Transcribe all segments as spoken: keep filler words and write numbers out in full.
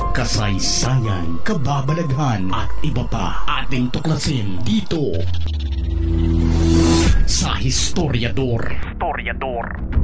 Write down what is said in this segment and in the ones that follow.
kasaysayan, kababalaghan at iba pa ating tuklasin dito sa Historiador. Historiador.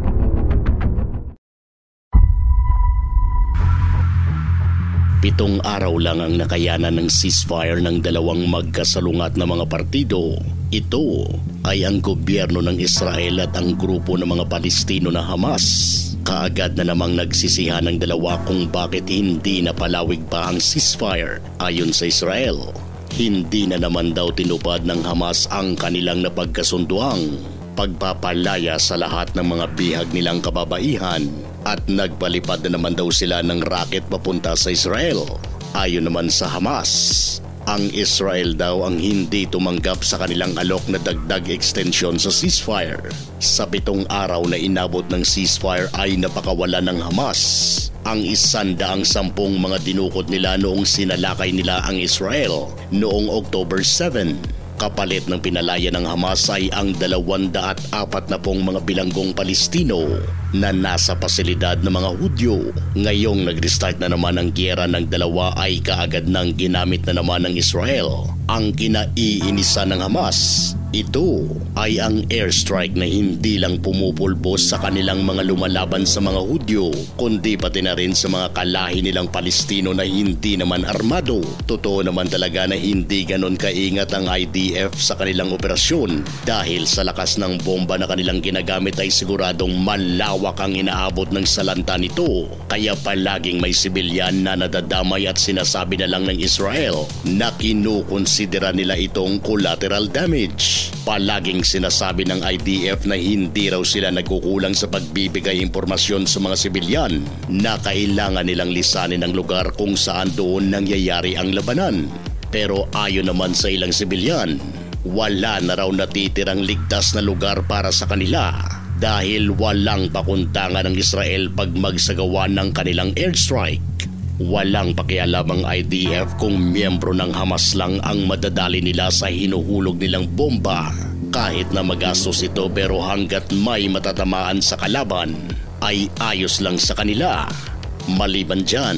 Pitong araw lang ang nakayanan ng ceasefire ng dalawang magkasalungat na mga partido. Ito ay ang gobyerno ng Israel at ang grupo ng mga Palestino na Hamas. Kaagad na namang nagsisihan ng dalawa kung bakit hindi napalawig pa ang ceasefire. Ayon sa Israel, hindi na naman daw tinupad ng Hamas ang kanilang napagkasunduang pagpapalaya sa lahat ng mga bihag nilang kababaihan at nagpalipad na naman daw sila ng rocket papunta sa Israel. Ayon naman sa Hamas, ang Israel daw ang hindi tumanggap sa kanilang alok na dagdag extension sa ceasefire. Sa pitong araw na inabot ng ceasefire ay napakawala ng Hamas ang isandaang sampung mga dinukot nila noong sinalakay nila ang Israel noong October seven. Kapalit ng pinalaya ng Hamas ay ang dalawanda at apat na pong mga bilanggong Palestino na nasa pasilidad ng mga Hudyo. Ngayong nag-restart na naman ang giyera ng dalawa ay kaagad nang ginamit na naman ng Israel ang kinaiinisa ng Hamas. Ito ay ang airstrike na hindi lang pumupulbos sa kanilang mga lumalaban sa mga Hudyo, kundi pati na rin sa mga kalahi nilang Palestino na hindi naman armado. Totoo naman talaga na hindi ganon kaingat ang I D F sa kanilang operasyon dahil sa lakas ng bomba na kanilang ginagamit ay siguradong malawak ang inaabot ng salanta nito. Kaya palaging may sibilyan na nadadamay at sinasabi na lang ng Israel na kinukonsidera nila itong collateral damage. Palaging sinasabi ng I D F na hindi raw sila nagkukulang sa pagbibigay impormasyon sa mga sibilyan na kailangan nilang lisanin ang lugar kung saan doon nangyayari ang labanan. Pero ayon naman sa ilang sibilyan, wala na raw natitirang ligtas na lugar para sa kanila dahil walang pakundangan ng Israel pag magsagawa ng kanilang airstrike. Walang pakialam ang I D F kung miyembro ng Hamas lang ang madadali nila sa hinuhulog nilang bomba. Kahit na magastos ito pero hanggat may matatamaan sa kalaban ay ayos lang sa kanila. Maliban dyan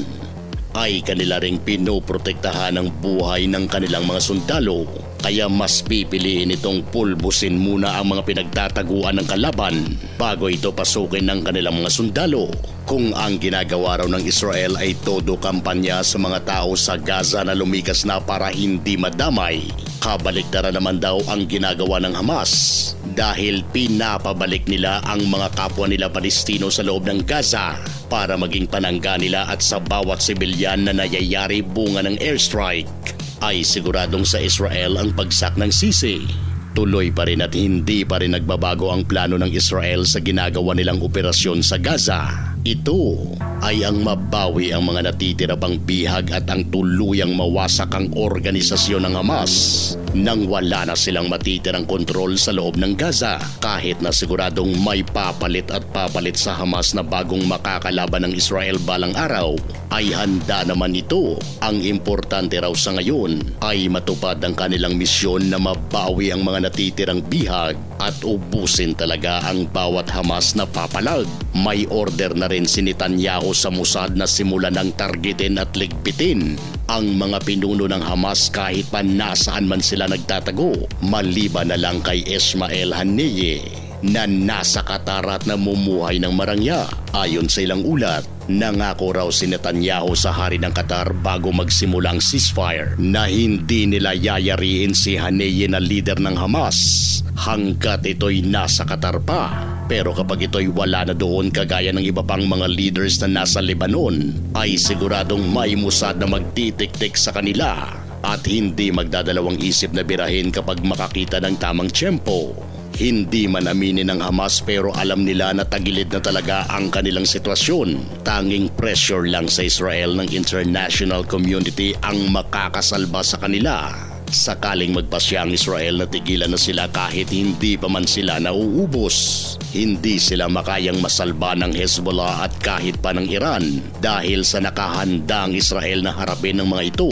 ay kanila ring pinoprotektahan ang buhay ng kanilang mga sundalo. Kaya mas pipiliin itong pulbusin muna ang mga pinagtataguan ng kalaban bago ito pasukin ng kanilang mga sundalo. Kung ang ginagawa raw ng Israel ay todo kampanya sa mga tao sa Gaza na lumikas na para hindi madamay, kabaliktaran naman daw ang ginagawa ng Hamas dahil pinapabalik nila ang mga kapwa nila Palestino sa loob ng Gaza para maging panangga nila at sa bawat sibilyan na nayayari bunga ng airstrike ay siguradong sa Israel ang bagsak ng sisi. Tuloy pa rin at hindi pa rin nagbabago ang plano ng Israel sa ginagawa nilang operasyon sa Gaza. Ito ay ang mabawi ang mga natitira pang bihag at ang tuluyang mawasak ang organisasyon ng Hamas nang wala na silang matitirang kontrol sa loob ng Gaza. Kahit na siguradong may papalit at papalit sa Hamas na bagong makakalaban ng Israel balang araw, ay handa naman ito. Ang importante raw sa ngayon ay matupad ang kanilang misyon na mabawi ang mga natitirang bihag at ubusin talaga ang bawat Hamas na papalag. May order na rin si Netanyahu sa Mossad na simulan ng targetin at ligpitin ang mga pinuno ng Hamas kahit pa nasaan man sila nagtatago, maliban na lang kay Ismail Haniyeh na nasa Qatar at namumuhay ng marangya. Ayon sa ilang ulat, nangako raw si Netanyahu sa hari ng Qatar bago magsimulang ceasefire na hindi nila yayariin si Haniyeh na leader ng Hamas hanggat ito'y nasa Qatar pa. Pero kapag ito'y wala na doon kagaya ng iba pang mga leaders na nasa Lebanon, ay siguradong may Mossad na magtitik-tik sa kanila at hindi magdadalawang isip na birahin kapag makakita ng tamang tiyempo. Hindi man aminin ng Hamas pero alam nila na tagilid na talaga ang kanilang sitwasyon. Tanging pressure lang sa Israel ng international community ang makakasalba sa kanila. Sakaling magpasya ang Israel na tigilan na sila kahit hindi pa man sila nauubos, hindi sila makayang masalba ng Hezbollah at kahit pa ng Iran dahil sa nakahanda ang Israel na harapin ng mga ito.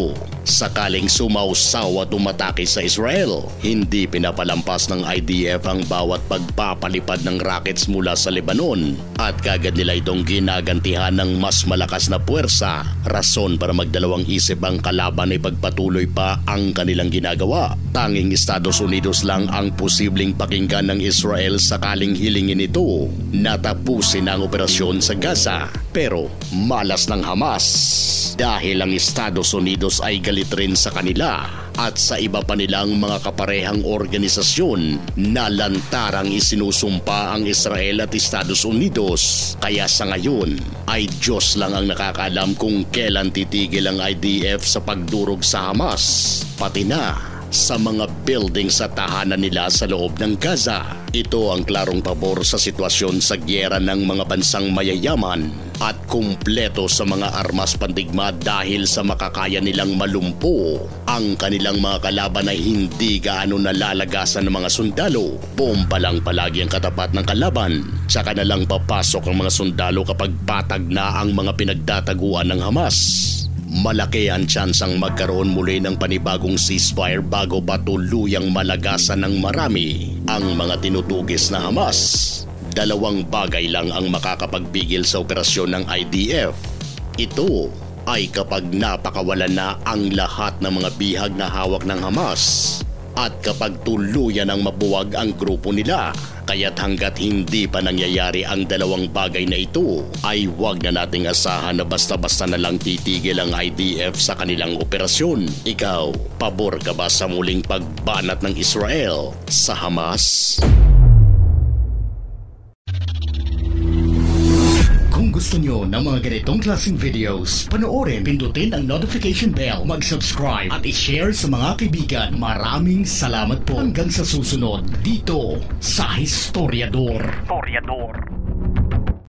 sakaling sumausaw at umatake sa Israel. Hindi pinapalampas ng I D F ang bawat pagpapalipad ng rockets mula sa Lebanon at kagad nila itong ginagantihan ng mas malakas na puwersa, rason para magdalawang isip ang kalaban ay pagpatuloy pa ang kanilang ginagawa. Tanging Estados Unidos lang ang posibleng pakinggan ng Israel sakaling hilingin ito na tapusin ang operasyon sa Gaza. Pero malas ng Hamas dahil ang Estados Unidos ay galit rin sa kanila at sa iba pa nilang mga kaparehang organisasyon na lantarang isinusumpa ang Israel at Estados Unidos. Kaya sa ngayon ay Diyos lang ang nakakaalam kung kailan titigil ang I D F sa pagdurog sa Hamas, pati na sa mga building sa tahanan nila sa loob ng Gaza. Ito ang klarong pabor sa sitwasyon sa gyera ng mga bansang mayayaman at kumpleto sa mga armas pandigma dahil sa makakaya nilang malumpo ang kanilang mga kalaban ay hindi gaano nalalagasan ng mga sundalo. Bomba lang palagi ang katapat ng kalaban, tsaka na lang papasok ang mga sundalo kapag patag na ang mga pinagtataguan ng Hamas. Malaki ang tsansang magkaroon muli ng panibagong ceasefire bago pa tuluyang malagasan ng marami ang mga tinutugis na Hamas. Dalawang bagay lang ang makakapagpigil sa operasyon ng I D F. Ito ay kapag napakawalan na ang lahat ng mga bihag na hawak ng Hamas at kapag tuluyan ang mabuwag ang grupo nila. Kaya't hanggat hindi pa nangyayari ang dalawang bagay na ito, ay huwag na nating asahan na basta-basta na lang titigil ang I D F sa kanilang operasyon. Ikaw, pabor ka ba sa muling pagbanat ng Israel sa Hamas? Kung gusto nyo ng mga ganitong klaseng videos, panoorin, pindutin ang notification bell, mag-subscribe at i-share sa mga kaibigan. Maraming salamat po hanggang sa susunod dito sa Historiador. Historiador.